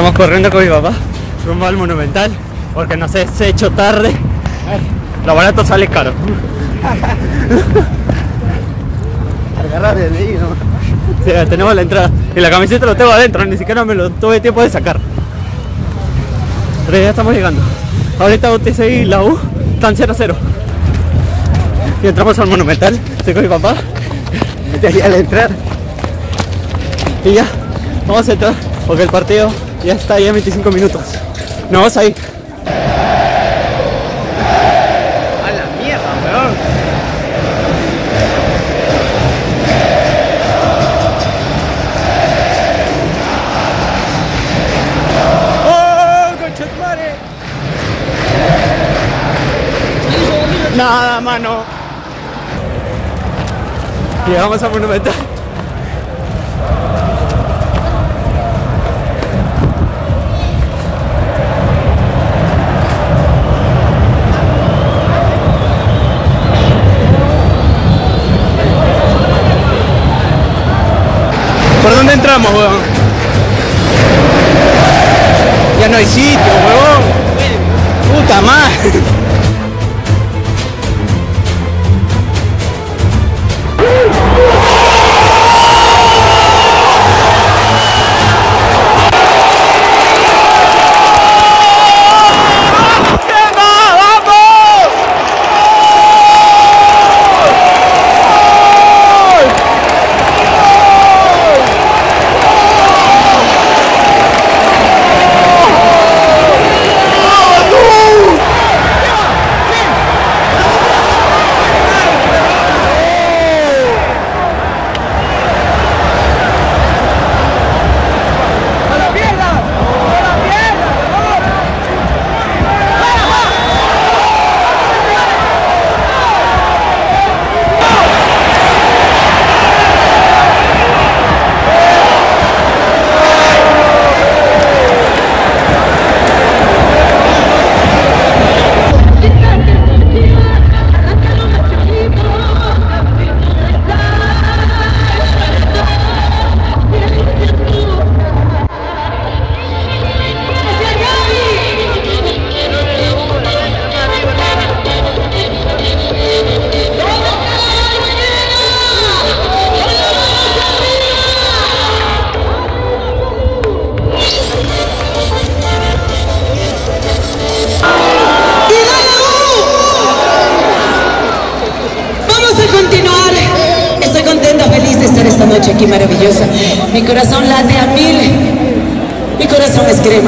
Estamos corriendo con mi papá rumbo al Monumental porque no sé, se ha hecho tarde. Lo barato sale caro. Agarrate de ahí, ¿no? Sí, tenemos la entrada y la camiseta lo tengo adentro, ni siquiera me lo tuve tiempo de sacar. Pero ya estamos llegando. Ahorita UTC y la U están 0-0 y entramos al Monumental. Estoy con mi papá. De ahí al entrar. Y ya, vamos a entrar porque el partido ya está ahí en 25 minutos. Nos vamos ahí. A la mierda, weón. ¡Oh, conchetumare! Nada, mano. Llegamos al Monumental. ¿Por dónde entramos, weón? Ya no hay sitio, weón. Puta madre. Esta noche aquí maravillosa. Mi corazón late a 1000. Mi corazón es crema.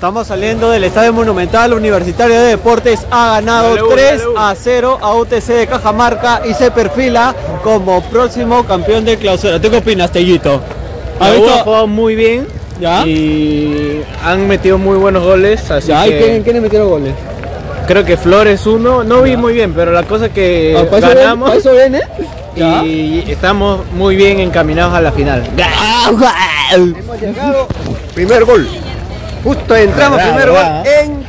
Estamos saliendo del Estadio Monumental. Universitario de Deportes ha ganado 3-0 a UTC de Cajamarca y se perfila como próximo campeón de clausura. ¿Tú qué opinas, Tellito? Ha jugado muy bien. ¿Ya? Y han metido muy buenos goles. Así que ¿Quiénes metieron goles? creo que Flores uno. No vi muy bien, pero la cosa es que ganamos. ¿Para eso viene? Y estamos muy bien encaminados a la final. Hemos llegado. Primer gol. Justo entramos, primer gol en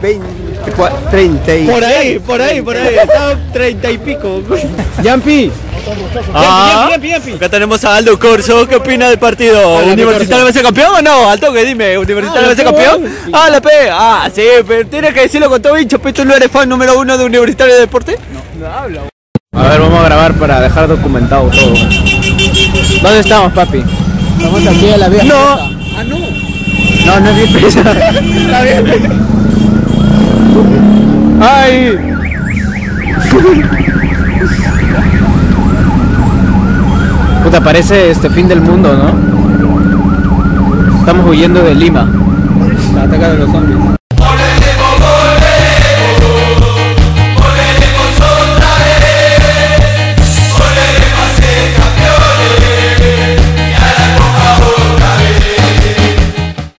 30 y... Por ahí. Está 30 y pico. Yampi. Acá tenemos a Aldo Corso. ¿Qué opina del partido? ¿Universitario va a ser campeón o no? Alto, que dime, ¿Universitario va a ser campeón? La P. Sí, pero tienes que decirlo con todo hincho. ¿Tú no eres fan número 1 de Universitario de Deporte? A ver, vamos a grabar para dejar documentado todo. ¿Dónde estamos, papi? Estamos aquí en la vía. No es bien pesa. ¡Ay! Puta, parece este fin del mundo, ¿no? Estamos huyendo de Lima. Atacan a los zombies.